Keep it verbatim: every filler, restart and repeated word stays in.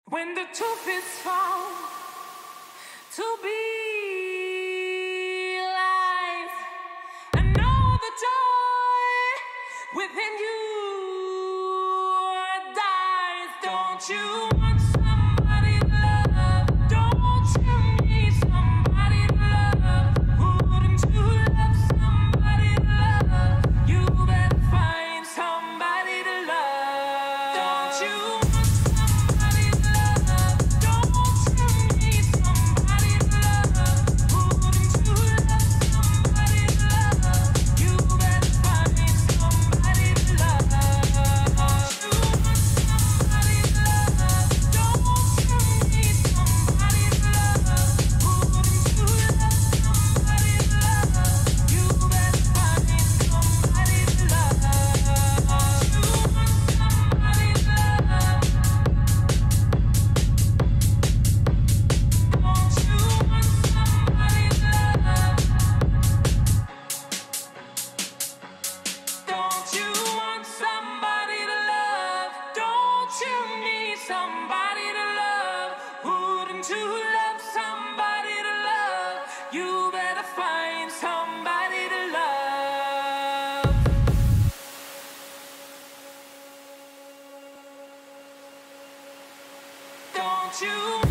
When the truth is found to be life, and know the joy within you dies. Don't you want somebody to love? Don't you need somebody to love? Wouldn't you love somebody to love? You better find somebody to love. Don't you? Somebody to love, wouldn't you love somebody to love? You better find somebody to love. Don't you?